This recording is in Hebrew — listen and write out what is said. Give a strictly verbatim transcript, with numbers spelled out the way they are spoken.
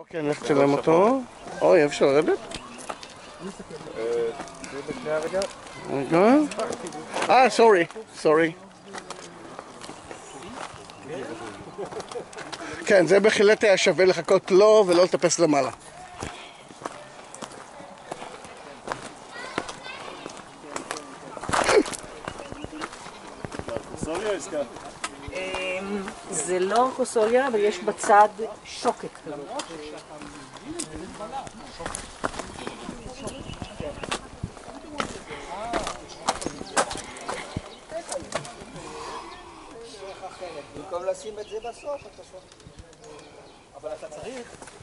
אוקיי, אני הולך לצלם אותו. אוי, איפה אפשר לרדת? רגע. אה, סורי, סורי. כן, זה בהחלט היה שווה לחכות לו ולא לטפס למעלה. זה לא קוסוליה, אבל יש בצד שוקת. במקום לשים את זה בסוף, אבל אתה צריך